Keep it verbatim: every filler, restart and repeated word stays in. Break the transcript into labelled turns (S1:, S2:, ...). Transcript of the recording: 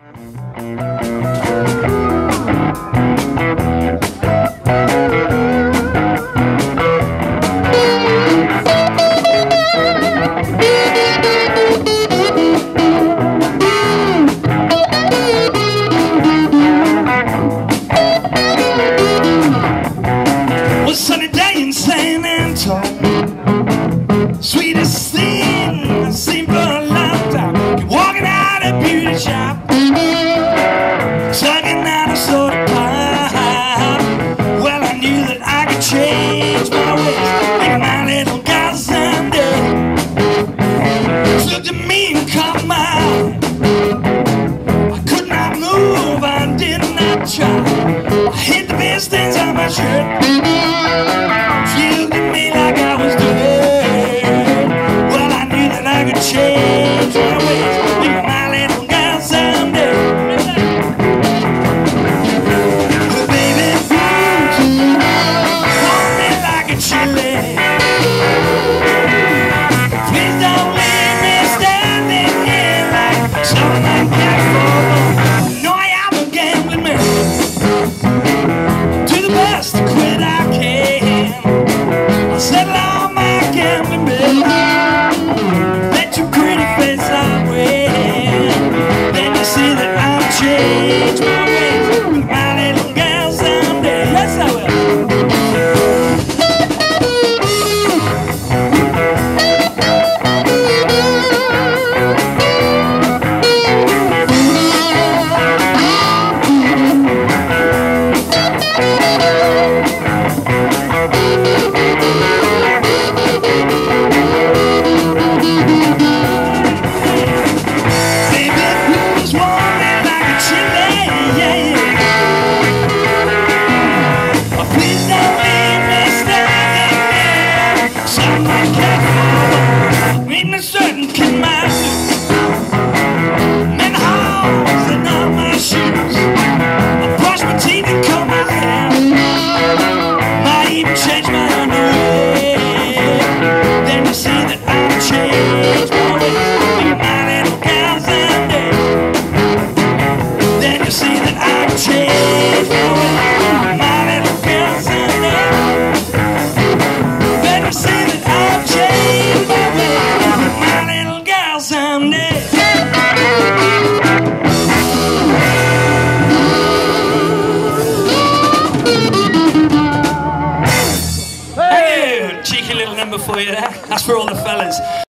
S1: Well, sunny day in San Antonio, sweetest thing I've seen for a long time. Keep walking out a beauty shop, sucking out a soda pop. Well, I knew that I could change my ways, make my little girl someday. She looked at me and caught my eye. I could not move, I did not try. I hid the best things on my shirt. She looked at me like I was dead. Well, I knew that I could change my ways, make my little girl someday. But baby, want me like a chili. Please don't leave me standing here like something like that. No, I am a gambling man, to the best quit I can. I'll settle on my gambling bill, bet your pretty face I'll win. Then you see that I'll change my ways with my little girl someday. Yes, I will. Baby, please want me like a chili, yeah, yeah. Oh, please don't leave me standing there. Something can't follow. Ain't no certain can my boots and holes in all my shoes. I brush my teeth and comb my hair. Might even change my underwear. Then you see that I've changed my ways. My little girl someday. Then you see that I've changed my ways. My little girl someday. Then you see that I've changed my ways. My little girl someday. Hey, cheeky little number for you there. That's for all the fellas.